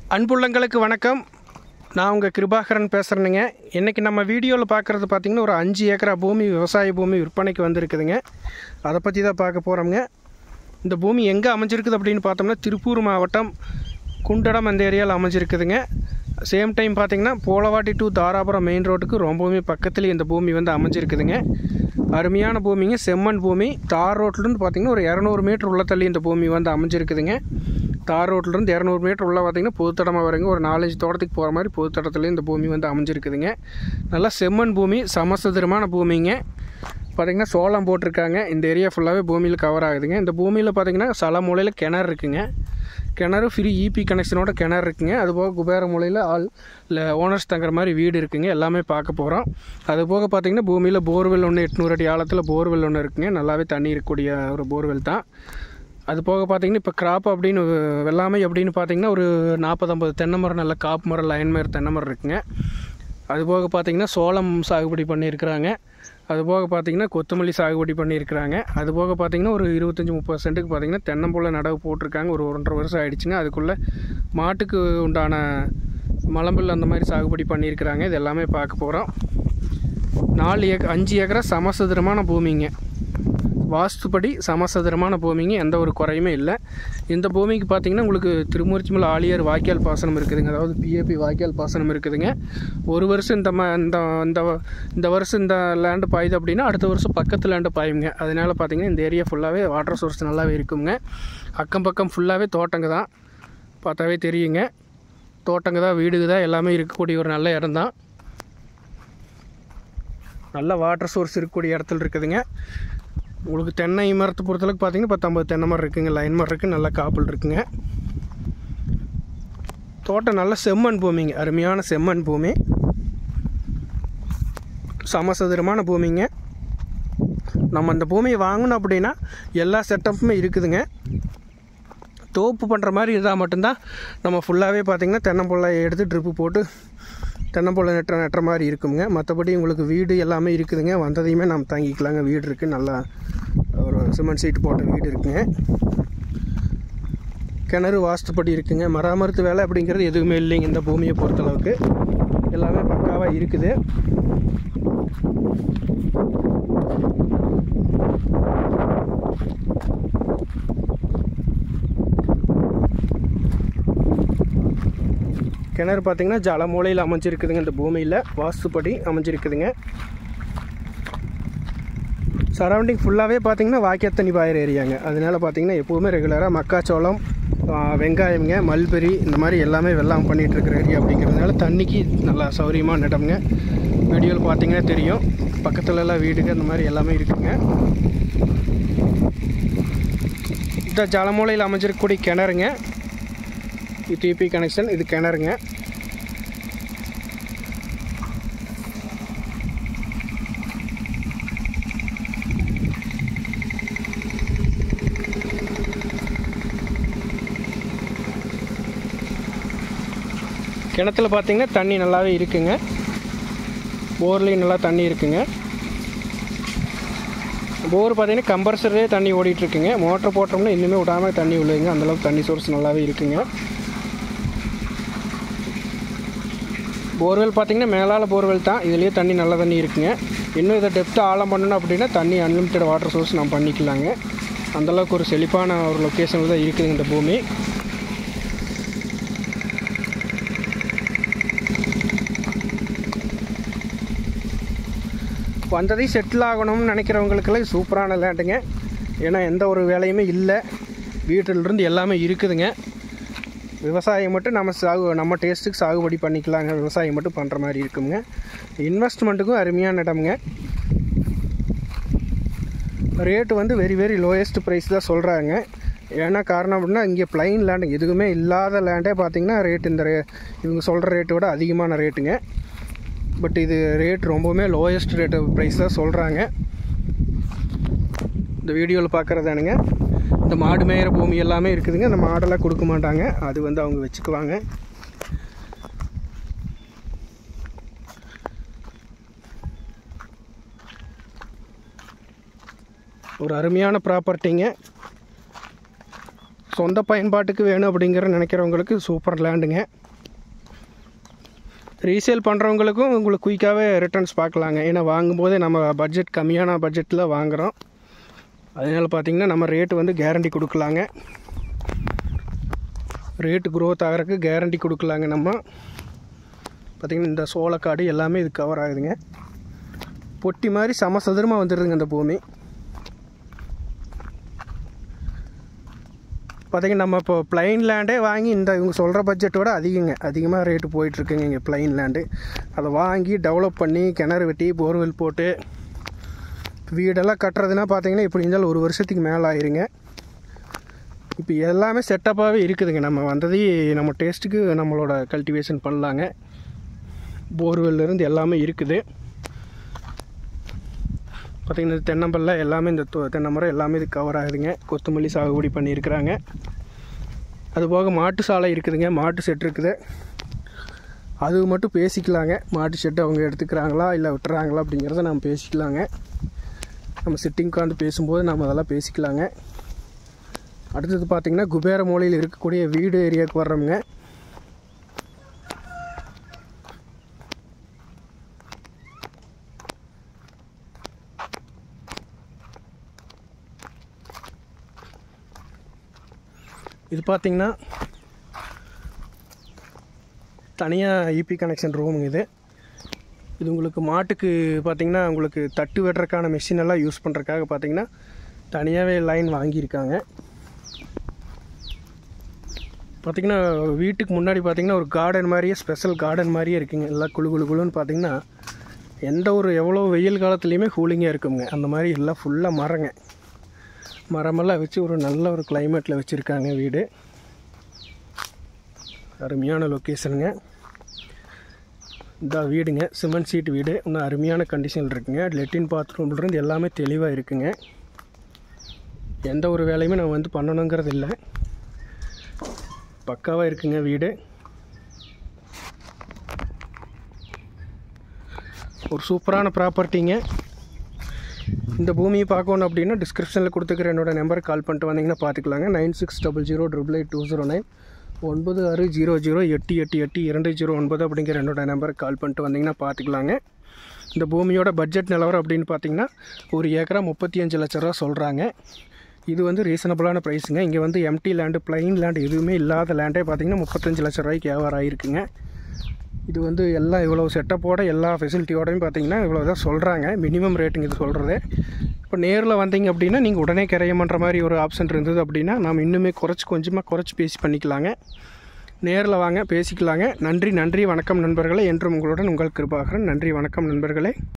அன்புள்ளங்களுக்கு வணக்கம். நான் உங்கள் கிருபாகரன் பேசுகிறேனுங்க. இன்றைக்கி நம்ம வீடியோவில் பார்க்குறது பார்த்திங்கன்னா ஒரு 5 ஏக்கரா பூமி, விவசாய பூமி விற்பனைக்கு வந்திருக்குதுங்க. அதை பற்றி தான் பார்க்க போகிறோம்ங்க. இந்த பூமி எங்கே அமைஞ்சிருக்குது அப்படின்னு பார்த்தோம்னா திருப்பூர் மாவட்டம் குண்டடம் அந்த ஏரியாவில் அமைஞ்சிருக்குதுங்க. சேம் டைம் பார்த்திங்கன்னா போலவாட்டி டு தாராபுரம் மெயின் ரோட்டுக்கு ரொம்பவுமே பக்கத்துலேயே இந்த பூமி வந்து அமைஞ்சிருக்குதுங்க. அருமையான பூமிங்க, செம்மண் பூமி. தார் ரோட்லேருந்து பார்த்திங்கன்னா ஒரு 200 மீட்டர் உள்ள தள்ளி இந்த பூமி வந்து அமைஞ்சிருக்குதுங்க. தார் ரோட்லேருந்து 200 மீட்டர் உள்ள பார்த்திங்கன்னா பொதுத்தடமாக வருங்க. ஒரு 4-5 தோட்டத்துக்கு போகிற மாதிரி பொதுத்தடத்துலேயே இந்த பூமி வந்து அமைஞ்சிருக்குதுங்க. நல்லா செம்மண் பூமி, சமசதுரமான பூமிங்க. பார்த்திங்கன்னா சோளம் போட்டிருக்காங்க. இந்த ஏரியா ஃபுல்லாகவே பூமியில் கவர் ஆகுதுங்க. இந்த பூமியில் பார்த்திங்கன்னா சல மூலையில் கிணறு இருக்குங்க. கிணறு ஃப்ரீ இபி கனெக்ஷனோட கிணறு இருக்குங்க. அதுபோக குபேர மூலையில் ஆள் இல்லை ஓனர்ஸ் தங்குற மாதிரி வீடு இருக்குங்க. எல்லாமே பார்க்க போகிறோம். அதுபோக பார்த்திங்கன்னா பூமியில் போர்வெல் ஒன்று 800 அடி ஆழத்தில் போர்வெல் ஒன்று இருக்குங்க. நல்லாவே தண்ணி இருக்கக்கூடிய ஒரு போர்வெல் தான். அது போக பார்த்திங்கன்னா இப்போ கிராப் அப்படின்னு வெள்ளாமை அப்படின்னு பார்த்திங்கன்னா ஒரு 40-50 தென்னை மரம், நல்ல காப்பு மரம், லைன் மரம், தென்னை மரம் இருக்குங்க. அதுபோக பார்த்திங்கன்னா சோளம் சாகுபடி பண்ணியிருக்கிறாங்க. அதுபோக பார்த்திங்கன்னா கொத்தமல்லி சாகுபடி பண்ணியிருக்கிறாங்க. அதுபோக பார்த்திங்கன்னா ஒரு 25-30 சென்ட்டுக்கு பார்த்திங்கன்னா தென்னம்புள்ள நடவு போட்டிருக்காங்க. ஒரு 1.5 வருஷம் ஆகிடுச்சுங்க. அதுக்குள்ளே மாட்டுக்கு உண்டான மலம்பில் அந்த மாதிரி சாகுபடி பண்ணியிருக்கிறாங்க. இது எல்லாமே பார்க்க போகிறோம். 5 ஏக்கரா சமசதுரமான பூமிங்க. வாஸ்துப்படி சமசதுரமான பூமிங்க. எந்த ஒரு குறையுமே இல்லை. இந்த பூமிக்கு பார்த்திங்கன்னா உங்களுக்கு திருமூர்த்திமலை ஆழியார் வாய்க்கால் பாசனம் இருக்குதுங்க. அதாவது பிஏபி வாய்க்கால் பாசனம் இருக்குதுங்க. ஒரு வருஷம் இந்த வருஷம் இந்த லேண்டு பாயுது அப்படின்னா அடுத்த வருஷம் பக்கத்து லேண்டு பாயுங்க. அதனால் பார்த்திங்கன்னா இந்த ஏரியா ஃபுல்லாகவே வாட்டர் சோர்ஸ் நல்லாவே இருக்குங்க. அக்கம் பக்கம் ஃபுல்லாகவே தோட்டங்க தான். பார்த்தாவே தெரியுங்க. தோட்டங்க தான், வீடுங்க தான், எல்லாமே இருக்கக்கூடிய ஒரு நல்ல இடம் தான். நல்ல வாட்டர் சோர்ஸ் இருக்கக்கூடிய இடத்துல இருக்குதுங்க. உங்களுக்கு தென்னை மரத்தை பொறுத்தளவுக்கு பார்த்திங்கன்னா 10-50 தென்னை மரம் இருக்குதுங்க. லைன் மரம் இருக்குது. நல்லா காப்பில் இருக்குங்க. தோட்டம் நல்ல செம்மண் பூமிங்க. அருமையான செம்மண் பூமி, சமசதுரமான பூமிங்க. நம்ம அந்த பூமியை வாங்கணும் அப்படின்னா எல்லா செட்டப்புமே இருக்குதுங்க. தோப்பு பண்ணுற மாதிரி இருந்தால் மட்டும்தான் நம்ம ஃபுல்லாகவே பார்த்திங்கன்னா தென்னம்புள்ளை எடுத்து ட்ரிப்பு போட்டு தென்னம்புள்ளை நட்டுற மாதிரி இருக்குங்க. மற்றபடி உங்களுக்கு வீடு எல்லாமே இருக்குதுங்க. வந்ததையுமே நம்ம தங்கிக்கலாங்க. வீடு இருக்குது. நல்லா ஒரு சிமெண்ட் சீட்டு போட்ட வீடு இருக்குங்க. கிணறு வாஸ்துப்படி இருக்குங்க. மராமத்து வேலை அப்படிங்கிறது எதுவுமே இல்லைங்க. இந்த பூமியை பொறுத்தளவுக்கு எல்லாமே பக்காவாக இருக்குது. கிணறு பார்த்திங்கன்னா ஜல மூலையில் அமைஞ்சிருக்குதுங்க. இந்த பூமியில் வாஸ்துப்படி அமைஞ்சிருக்குதுங்க. சரௌண்டிங் ஃபுல்லாகவே பார்த்திங்கன்னா வாய்க்கால் தண்ணி பாயிற ஏரியாங்க. அதனால் பார்த்திங்கன்னா எப்போவுமே ரெகுலராக மக்காச்சோளம், வெங்காயம்ங்க, மல்பெரி இந்த மாதிரி எல்லாமே வெள்ளாமை பண்ணிகிட்ருக்கிற ஏரியா அப்படிங்கிறதுனால தண்ணிக்கு நல்லா சௌரியமான இடம்ங்க. வீடியோவில் பார்த்திங்கன்னா தெரியும். பக்கத்துலலாம் வீடுங்க இந்த மாதிரி எல்லாமே இருக்குங்க. இந்த ஜலமூலையில் அமைஞ்சிருக்கக்கூடிய கிணறுங்க. இது டிபி கனெக்ஷன். இது கிணறுங்க. கிணத்துல பார்த்திங்கன்னா தண்ணி நல்லாவே இருக்குங்க. போர்லேயும் நல்லா தண்ணி இருக்குங்க. போர் பார்த்திங்கன்னா கம்பர்சரே தண்ணி ஓடிட்டுருக்குங்க. மோட்டர் போட்டோம்னா இன்னுமே விடாமல் தண்ணி விழுதுங்க. அந்தளவுக்கு தண்ணி சோர்ஸ் நல்லாவே இருக்குங்க. போர்வெல் பார்த்திங்கன்னா மேலால் போர்வெல் தான். இதுலேயே தண்ணி நல்ல தண்ணி இருக்குங்க. இன்னும் இதை டெப்த்து ஆழம் பண்ணணும் அப்படின்னா தண்ணி அன்லிமிட்டட் வாட்டர் சோர்ஸ் நம்ம பண்ணிக்கலாங்க. அந்தளவுக்கு ஒரு செழிப்பான ஒரு லொக்கேஷனில் தான் இருக்குதுங்க இந்த பூமி. வந்ததையும் செட்டில் ஆகணும்னு நினைக்கிறவங்களுக்கெல்லாம் சூப்பரான லேண்டுங்க. ஏன்னா எந்த ஒரு வேலையுமே இல்லை. வீட்டிலிருந்து எல்லாமே இருக்குதுங்க. விவசாயம் மட்டும் நம்ம டேஸ்ட்டுக்கு சாகுபடி பண்ணிக்கலாங்க. விவசாயம் மட்டும் பண்ணுற மாதிரி இருக்குங்க. இன்வெஸ்ட்மெண்ட்டுக்கும் அருமையான இடம்ங்க. ரேட்டு வந்து வெரி லோயஸ்ட் ப்ரைஸ் தான் சொல்கிறாங்க. ஏன்னா காரணம் அப்படின்னா இங்கே பிளைன் லேண்டு எதுவுமே இல்லாத லேண்டே பார்த்திங்கன்னா இவங்க சொல்கிற ரேட்டை விட அதிகமான ரேட்டுங்க. பட் இது ரேட் ரொம்பவுமே லோயஸ்ட் ரேட்டு ப்ரைஸ் தான் சொல்கிறாங்க. இந்த வீடியோவில் பார்க்குறதானுங்க. இந்த மாடு மேயிற பூமி எல்லாமே இருக்குதுங்க. அந்த மாடெல்லாம் கொடுக்க மாட்டாங்க. அது வந்து அவங்க வச்சுக்குவாங்க. ஒரு அருமையான ப்ராப்பர்ட்டிங்க. சொந்த பயன்பாட்டுக்கு வேணும் அப்படிங்கிற நினைக்கிறவங்களுக்கு சூப்பர் லேண்டுங்க. ரீசேல் பண்ணுறவங்களுக்கும் உங்களுக்கு குயிக்காகவே ரிட்டர்ன்ஸ் பார்க்கலாங்க. ஏன்னா வாங்கும்போதே நம்ம பட்ஜெட் கம்மியான பட்ஜெட்டில் வாங்குகிறோம். அதனால் பார்த்திங்கன்னா நம்ம ரேட்டு வந்து கேரண்டி கொடுக்கலாங்க. ரேட்டு க்ரோத் ஆகிறதுக்கு கேரண்டி கொடுக்கலாங்க. நம்ம பார்த்திங்கன்னா இந்த சோளக்காடு எல்லாமே இது கவர் ஆகுதுங்க. பொட்டி மாதிரி சமசதுரமாக வந்துடுதுங்க இந்த பூமி. பார்த்திங்கன்னா நம்ம இப்போ பிளைன் லேண்டே வாங்கி இந்த இவங்க சொல்கிற பட்ஜெட்டோட அதிகமாக ரேட்டு போயிட்டுருக்குங்க இங்கே பிளைன் லேண்டு. அதை வாங்கி டெவலப் பண்ணி கிணறு வெட்டி போர்வெல் போட்டு வீடெல்லாம் கட்டுறதுனா பார்த்திங்கன்னா இப்படி இருந்தாலும் 1 வருஷத்துக்கு மேலே ஆயிருங்க. இப்போ எல்லாமே செட்டப்பாகவே இருக்குதுங்க. நம்ம வந்ததே நம்ம டேஸ்ட்டுக்கு நம்மளோட கல்டிவேஷன் பண்ணலாங்க. போர்வெல்லேருந்து எல்லாமே இருக்குது. பார்த்திங்கன்னா தென்னம்பல்ல எல்லாமே இந்த தென்னை மரம் எல்லாமே இது கவர் ஆகுதுங்க. கொத்தமல்லி சாகுபடி பண்ணியிருக்கிறாங்க. அதுபோக மாட்டு சாலை இருக்குதுங்க. மாட்டு செட் இருக்குது. அது மட்டும் பேசிக்கலாங்க. மாட்டு செட்டு அவங்க எடுத்துக்கிறாங்களா இல்லை விட்டுறாங்களா அப்படிங்கிறத நம்ம பேசிக்கலாங்க. நம்ம சிட்டிங் உட்காந்து பேசும்போது நம்ம அதெல்லாம் பேசிக்கலாங்க. அடுத்தது பார்த்திங்கன்னா குபேர மூலையில் இருக்கக்கூடிய வீடு ஏரியாவுக்கு வர்றோமுங்க. இது பார்த்திங்கன்னா தனியாக இபி கனெக்ஷன் ரூமுங்க. இது உங்களுக்கு மாட்டுக்கு பார்த்திங்கன்னா உங்களுக்கு தட்டு வெட்டுறதுக்கான மிஷின் எல்லாம் யூஸ் பண்ணுறதுக்காக பார்த்திங்கன்னா தனியாகவே லைன் வாங்கியிருக்காங்க. பார்த்திங்கன்னா வீட்டுக்கு முன்னாடி பார்த்திங்கன்னா ஒரு கார்டன் மாதிரியே ஸ்பெஷல் கார்டன் மாதிரியே இருக்குங்க. எல்லாம் குழுன்னு பார்த்திங்கன்னா எவ்வளோ வெயில் காலத்துலேயுமே கூலிங்காக இருக்குங்க. அந்த மாதிரி எல்லாம் ஃபுல்லாக மரமெல்லாம் வச்சு ஒரு நல்ல ஒரு கிளைமேட்டில் வச்சுருக்காங்க வீடு. அருமையான லொக்கேஷனுங்க. இந்த வீடுங்க சிமெண்ட் சீட் வீடு. இன்னும் அருமையான கண்டிஷனில் இருக்குங்க. லெட்டின் பாத்ரூம்லேருந்து எல்லாமே தெளிவாக இருக்குங்க. எந்த ஒரு வேலையுமே நம்ம வந்து பண்ணணுங்கிறது இல்லை. பக்காவாக இருக்குங்க வீடு. ஒரு சூப்பரான ப்ராப்பர்ட்டிங்க. இந்த பூமியை பார்க்கணும் அப்படின்னா டிஸ்கிரிப்ஷனில் கொடுத்துக்கிற என்னோடய நம்பருக்கு கால் பண்ணிட்டு வந்தீங்கன்னா பார்த்துக்கலாங்க. 9600888209 9600888209 அப்படிங்கிற என்னோடய நம்பருக்கு கால் பண்ணிட்டு வந்தீங்கன்னா பார்த்துக்கலாங்க. இந்த பூமியோட பட்ஜெட் நிலவரம் அப்படின்னு பார்த்தீங்கன்னா 1 ஏக்கரா 35 லட்ச ரூபா சொல்கிறாங்க. இது வந்து ரீசனபிளான ப்ரைஸுங்க. இங்கே வந்து எம்டி லேண்டு பிளைன் லேண்டு எதுவுமே இல்லாத லேண்டே பார்த்திங்கன்னா 35 லட்ச ரூபாய்க்கு வியாபாரம் ஆகிருக்குங்க. இது வந்து எல்லாம் இவ்வளோ செட்டப்போட எல்லா ஃபெசிலிட்டியோடையும் பார்த்திங்கன்னா இவ்வளோ தான் சொல்கிறாங்க. மினிமம் ரேட்டுங்க இது சொல்கிறது. இப்போ நேரில் வந்தீங்க அப்படின்னா நீங்கள் உடனே கிரையம் பண்ணுற மாதிரி ஒரு ஆப்ஷன் இருந்தது அப்படின்னா நாம் இன்னுமே கொஞ்சமாக குறைச்சி பேசி பண்ணிக்கலாங்க. நேரில் வாங்க பேசிக்கலாங்க. நன்றி வணக்கம் நண்பர்களே. என்றும் உங்களுடன் உங்கள் கிருபாகரன். நன்றி வணக்கம் நண்பர்களே.